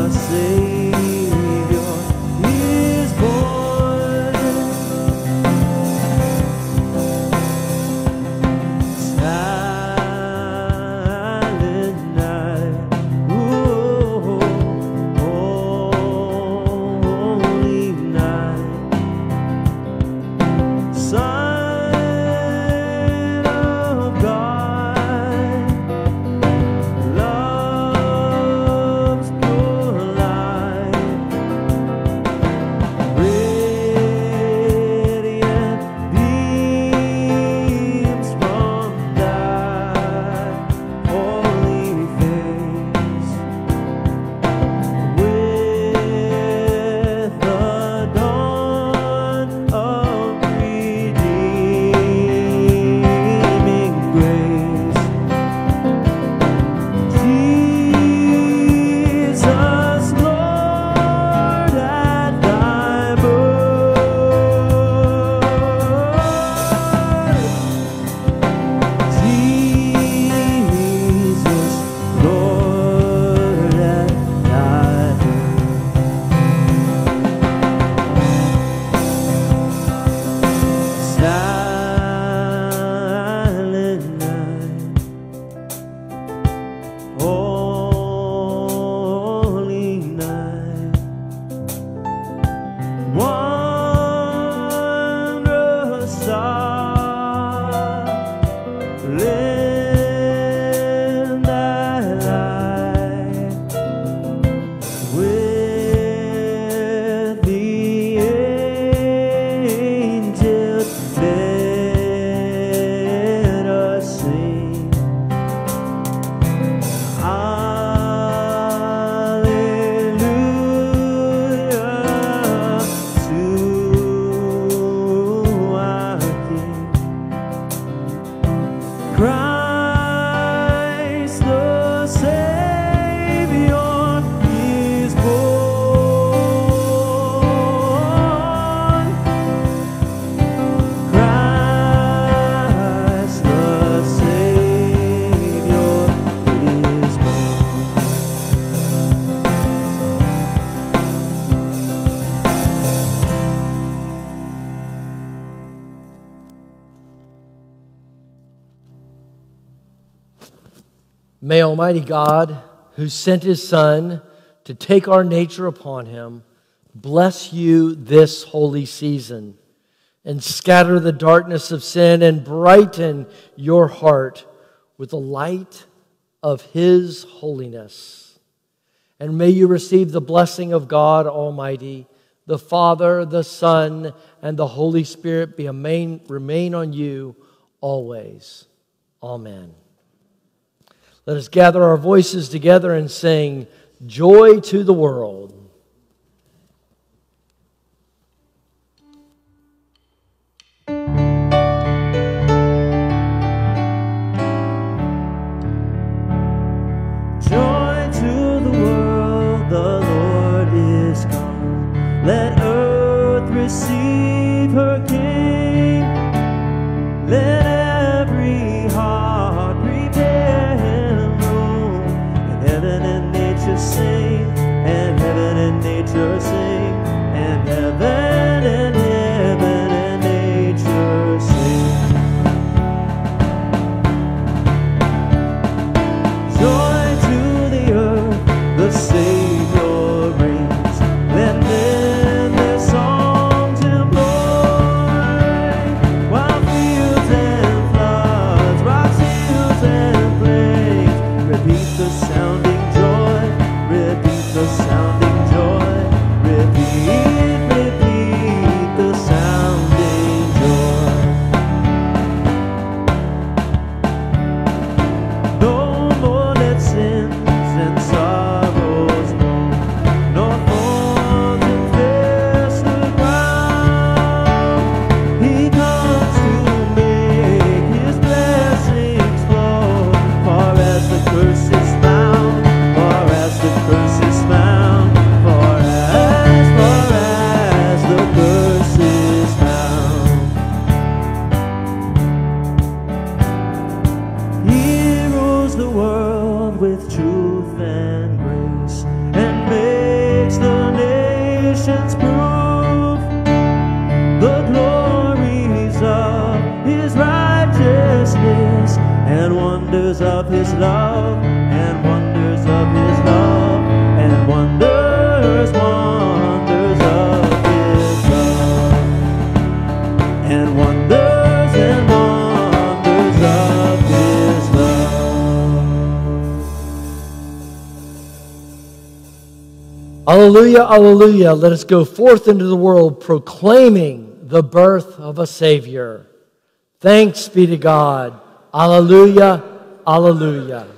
May Almighty God, who sent his Son to take our nature upon him, bless you this holy season and scatter the darkness of sin and brighten your heart with the light of his holiness. And may you receive the blessing of God Almighty, the Father, the Son, and the Holy Spirit be remain, remain on you always. Amen. Let us gather our voices together and sing, Joy to the World. Joy to the world, the Lord is come. Let earth receive her King. Let every heart prepare him room. And heaven and nature sing, and heaven nations prove the glories of his righteousness and wonders of his love, and wonders of his love, and wonders, wonders of his love, and wonders and wonders of his love. Alleluia, alleluia. Let us go forth into the world proclaiming the birth of a Savior. Thanks be to God. Alleluia, alleluia.